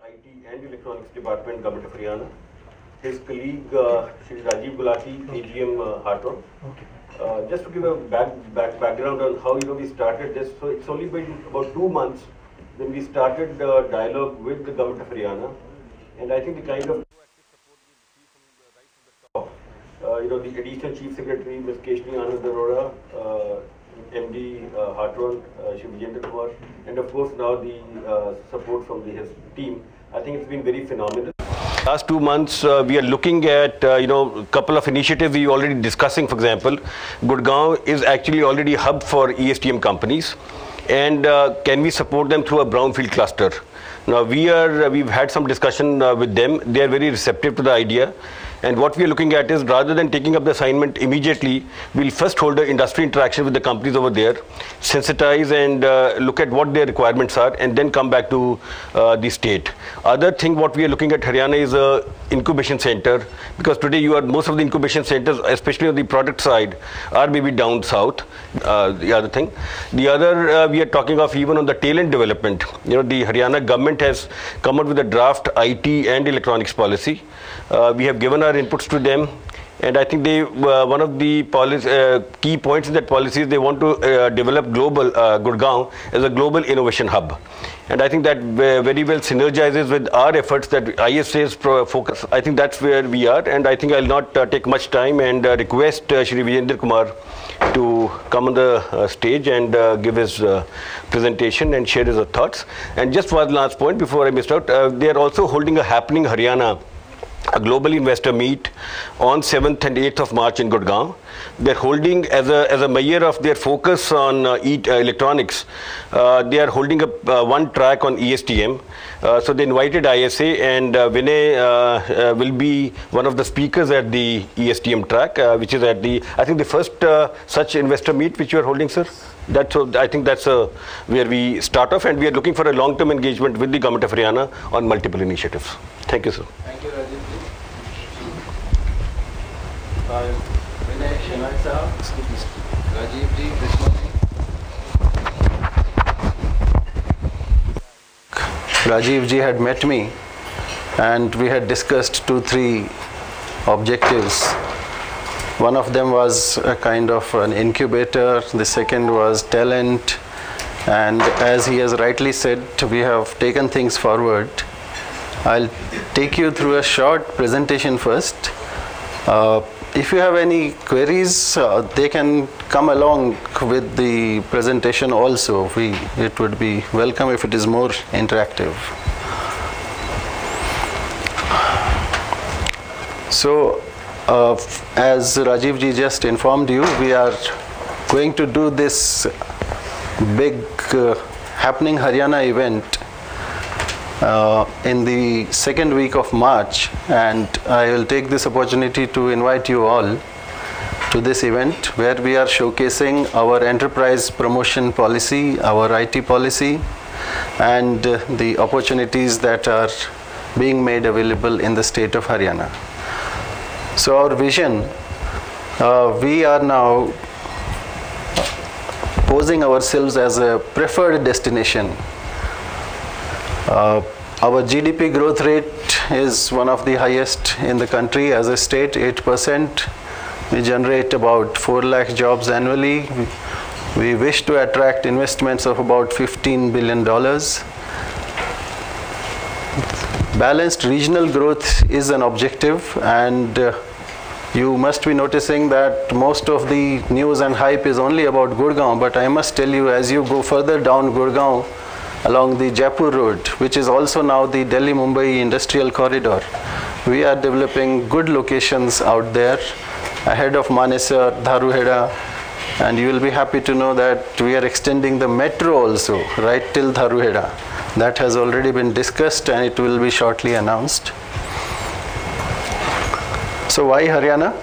IT and Electronics Department, Government of Haryana. His colleague, Shri Rajiv Gulati, AGM Hatron. Okay. Just to give a background on how we started this. So it's only been about 2 months when we started the dialogue with the Government of Haryana, and I think the kind of the Additional Chief Secretary, Ms. Keshni Anand Arora, MD Hatron, Shri Vijayendra Kumar, and of course now the support from his team. I think it's been very phenomenal. Last 2 months, we are looking at couple of initiatives we already discussing. For example, Gurgaon is actually already a hub for ESTM companies, and can we support them through a brownfield cluster? Now we've had some discussion with them. They are very receptive to the idea. And what we are looking at is, rather than taking up the assignment immediately, we'll first hold an industry interaction with the companies over there, sensitize and look at what their requirements are, and then come back to the state. Other thing what we are looking at Haryana is a incubation center, because today most of the incubation centers, especially on the product side, are maybe down south. The other thing. The other, we are talking of even on the talent development. The Haryana government has come up with a draft IT and electronics policy. We have given our inputs to them, and I think one of the key points in that policy is they want to develop Gurgaon as a global innovation hub. And I think that very well synergizes with our efforts that ISA's focus. I think that's where we are, and I think I'll not take much time and request Shri Vijayendra Kumar to come on the stage and give his presentation and share his thoughts. And just one last point before I miss out, they are also holding a happening Haryana, a global investor meet on 7th and 8th of March in Gurgaon. They're holding as a measure of their focus on electronics. They are holding one track on ESTM. So they invited ISA, and Vinay will be one of the speakers at the ESTM track, which is at I think the first such investor meet which you are holding, sir. I think that's where we start off, and we are looking for a long-term engagement with the Government of Haryana on multiple initiatives. Thank you, sir. Thank you, Rajiv. Vinay, Shenoy Sahab, Rajiv ji, Krishna ji. Rajiv ji had met me, and we had discussed 2-3 objectives. One of them was a kind of an incubator, the second was talent, and as he has rightly said, we have taken things forward. I'll take you through a short presentation first. If you have any queries, they can come along with the presentation also. It would be welcome if it is more interactive. So, as Rajiv ji just informed you, we are going to do this big happening Haryana event in the second week of March, and I will take this opportunity to invite you all to this event where we are showcasing our enterprise promotion policy, our IT policy, and the opportunities that are being made available in the state of Haryana. So our vision, we are now posing ourselves as a preferred destination. Our GDP growth rate is one of the highest in the country as a state, 8%. We generate about 4 lakh jobs annually. We wish to attract investments of about $15 billion. Balanced regional growth is an objective, and you must be noticing that most of the news and hype is only about Gurgaon, but I must tell you, as you go further down Gurgaon along the Jaipur road, which is also now the Delhi-Mumbai industrial corridor, we are developing good locations out there ahead of Manesar, Dharuheda, and you will be happy to know that we are extending the metro also right till Dharuheda. That has already been discussed, and it will be shortly announced. So why Haryana?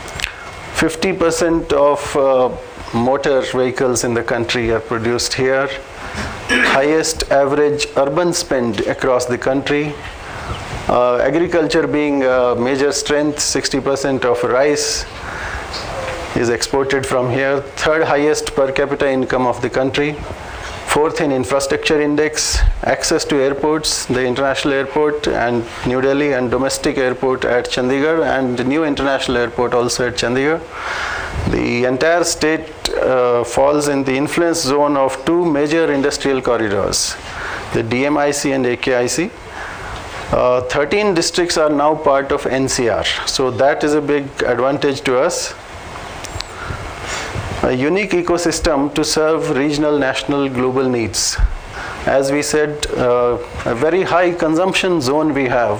50% of motor vehicles in the country are produced here. Highest average urban spend across the country. Agriculture being a major strength, 60% of rice is exported from here. Third highest per capita income of the country. fourth in infrastructure index, access to airports, the international airport and New Delhi, and domestic airport at Chandigarh, and new international airport also at Chandigarh. The entire state falls in the influence zone of two major industrial corridors, the DMIC and AKIC. 13 districts are now part of NCR, so that is a big advantage to us. A unique ecosystem to serve regional, national, global needs. As we said, a very high consumption zone we have.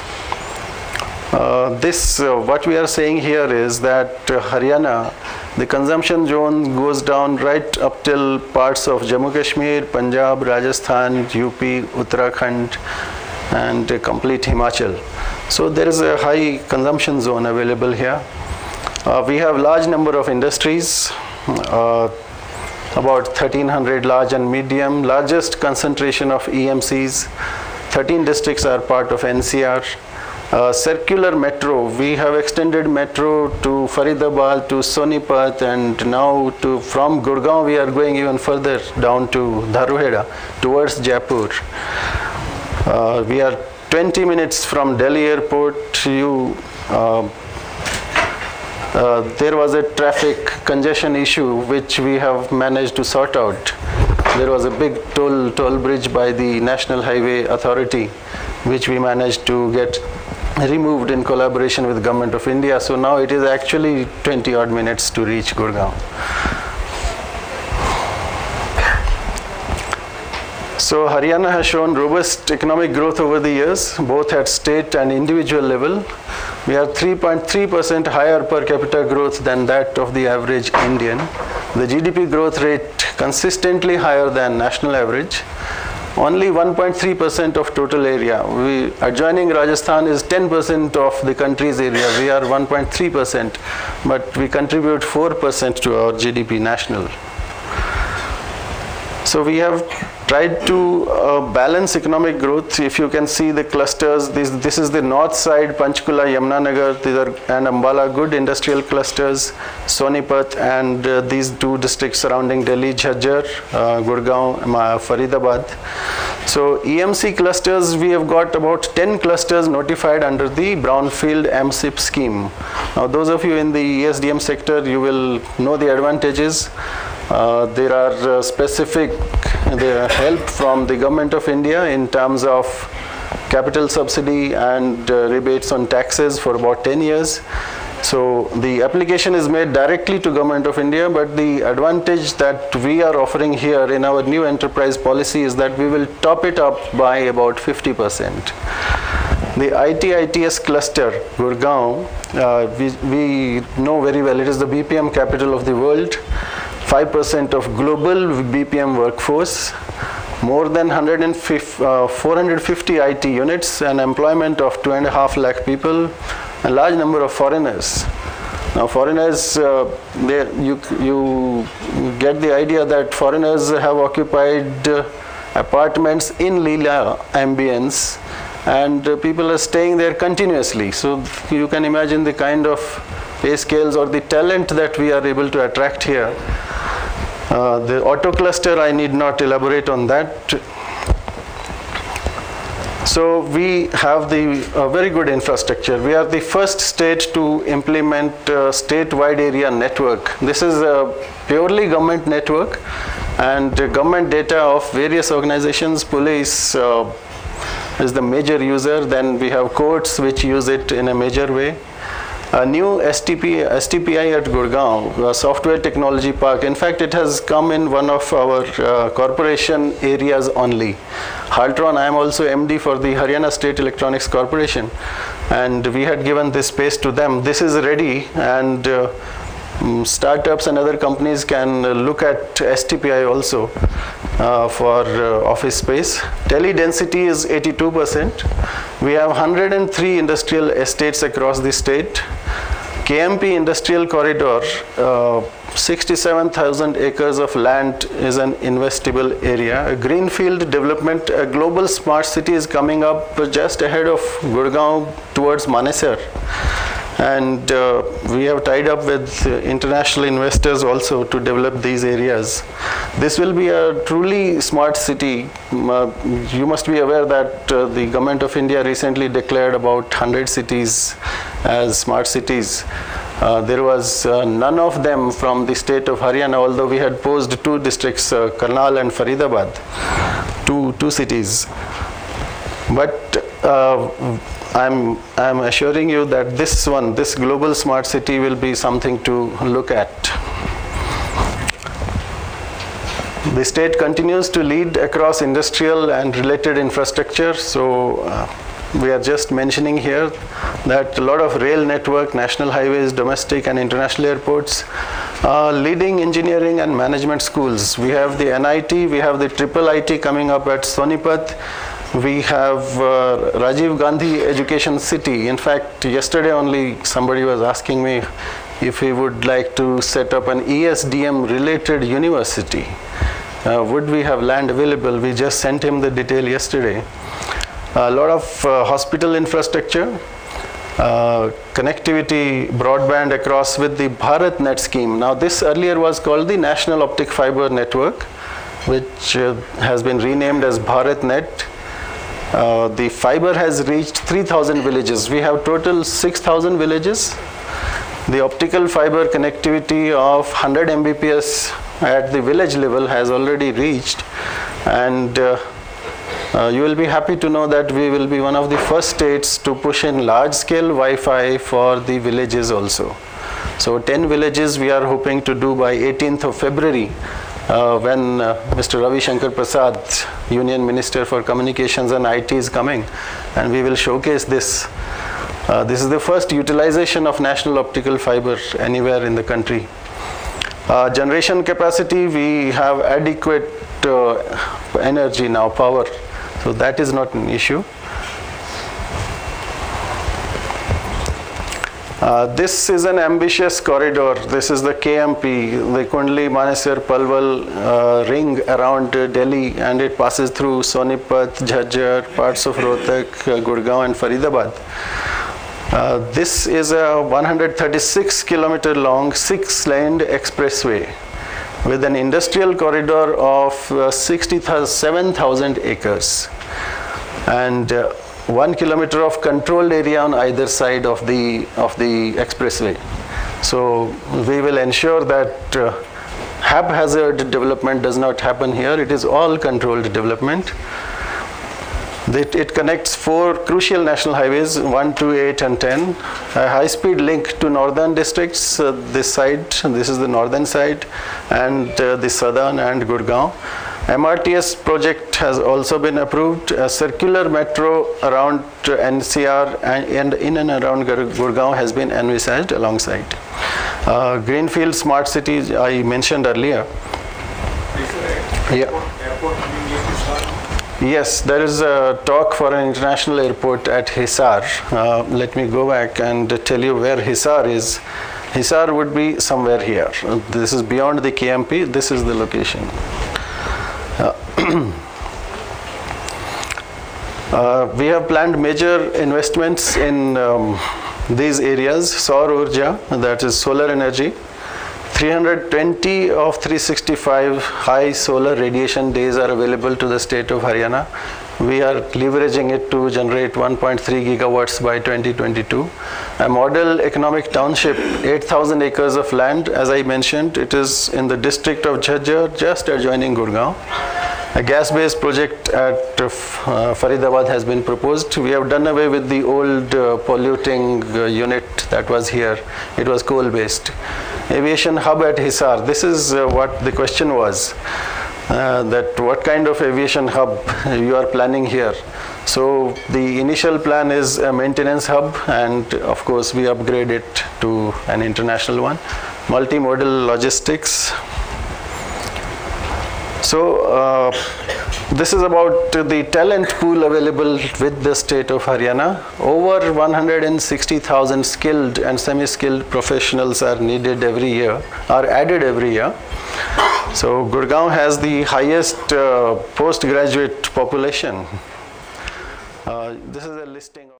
What we are saying here is that Haryana, the consumption zone goes down right up till parts of Jammu Kashmir, Punjab, Rajasthan, UP, Uttarakhand, and complete Himachal. So there is a high consumption zone available here. We have large number of industries, about 1300 large and medium, largest concentration of EMCs. 13 districts are part of NCR. Circular metro, we have extended metro to Faridabad, to Sonipat, and now from Gurgaon we are going even further down to Dharuheda towards Jaipur. We are 20 minutes from Delhi airport. There was a traffic congestion issue which we have managed to sort out. There was a big toll bridge by the National Highway Authority which we managed to get removed in collaboration with Government of India. So now it is actually 20 odd minutes to reach Gurgaon. So Haryana has shown robust economic growth over the years, both at state and individual level. We have 3.3% higher per capita growth than that of the average Indian. The GDP growth rate consistently higher than national average. Only 1.3% of total area. Adjoining Rajasthan is 10% of the country's area. We are 1.3%, but we contribute 4% to our GDP national. So we have tried to balance economic growth. If you can see the clusters, this is the north side, Panchkula, Yamunanagar, and Ambala, good industrial clusters, Sonipat, and these two districts surrounding Delhi, Jhajjar, Gurgaon, Faridabad. So EMC clusters, we have got about 10 clusters notified under the Brownfield MSIP scheme. Now those of you in the ESDM sector, you will know the advantages. There are specific help from the Government of India in terms of capital subsidy and rebates on taxes for about 10 years. So the application is made directly to Government of India, but the advantage that we are offering here in our new enterprise policy is that we will top it up by about 50%. The IT-ITS cluster, Gurgaon, we know very well, it is the BPM capital of the world. 5% of global BPM workforce, more than 450 IT units, and employment of 2.5 lakh people, a large number of foreigners. Now foreigners, you get the idea that foreigners have occupied apartments in Leela ambience, and people are staying there continuously. So you can imagine the kind of pay scales or the talent that we are able to attract here. The auto cluster, I need not elaborate on that. So we have the very good infrastructure. We are the first state to implement statewide area network. This is a purely government network, and government data of various organizations. Police is the major user. Then we have courts which use it in a major way. A new STPI at Gurgaon, Software Technology Park. In fact, it has come in one of our corporation areas only. Haltron, I am also MD for the Haryana State Electronics Corporation, and we had given this space to them. This is ready, and startups and other companies can look at STPI also for office space. Tele density is 82%. We have 103 industrial estates across the state. KMP Industrial Corridor, 67,000 acres of land is an investable area. A greenfield development, a global smart city is coming up just ahead of Gurgaon towards Manesar. And we have tied up with international investors also to develop these areas. This will be a truly smart city. You must be aware that the government of India recently declared about 100 cities as smart cities. There was none of them from the state of Haryana, although we had posed 2 districts, Karnal and Faridabad, two cities. But I'm assuring you that this global smart city will be something to look at. The state continues to lead across industrial and related infrastructure. So we are just mentioning here that a lot of rail network, national highways, domestic and international airports, leading engineering and management schools. We have the NIT, we have the Triple IT coming up at Sonipat. We have Rajiv Gandhi Education City. In fact, yesterday only somebody was asking me if he would like to set up an ESDM related university. Would we have land available? We just sent him the detail yesterday. A lot of hospital infrastructure, connectivity, broadband across with the BharatNet scheme. Now this earlier was called the National Optic Fiber Network, which has been renamed as BharatNet. The fiber has reached 3,000 villages. We have total 6,000 villages. The optical fiber connectivity of 100 Mbps at the village level has already reached, and you will be happy to know that we will be one of the first states to push in large-scale Wi-Fi for the villages also. So 10 villages we are hoping to do by 18th of February. When Mr. Ravi Shankar Prasad, Union Minister for Communications and IT, is coming, and we will showcase this. This is the first utilization of national optical fiber anywhere in the country. Generation capacity, we have adequate energy now, power, so that is not an issue. This is an ambitious corridor. This is the KMP, the Kundli, Manesar, Palwal ring around Delhi, and it passes through Sonipat, Jhajjar, parts of Rohtak, Gurgaon and Faridabad. This is a 136 kilometer long 6-laned expressway with an industrial corridor of 67,000 acres and 1 kilometer of controlled area on either side of the expressway. So we will ensure that haphazard development does not happen here. It is all controlled development. It connects 4 crucial national highways, 1, 2, 8 and 10. A high-speed link to northern districts, this side, this is the northern side, and the southern and Gurgaon. MRTS project has also been approved. A circular metro around NCR and in and around Gurgaon has been envisaged alongside. Greenfield smart cities I mentioned earlier. Yeah. Yes, there is a talk for an international airport at Hisar. Let me go back and tell you where Hisar is. Hisar would be somewhere here. This is beyond the KMP. This is the location. We have planned major investments in these areas. Saur Urja, that is solar energy. 320 of 365 high solar radiation days are available to the state of Haryana. We are leveraging it to generate 1.3 gigawatts by 2022. A model economic township, 8,000 acres of land. As I mentioned, it is in the district of Jhajjar, just adjoining Gurgaon. A gas-based project at Faridabad has been proposed. We have done away with the old polluting unit that was here. It was coal-based. Aviation hub at Hisar. This is what the question was. That what kind of aviation hub you are planning here. So the initial plan is a maintenance hub, and of course we upgrade it to an international one. Multimodal logistics. So this is about the talent pool available with the state of Haryana. Over 160,000 skilled and semi-skilled professionals are needed every year, are added every year. So Gurgaon has the highest postgraduate population. This is a listing of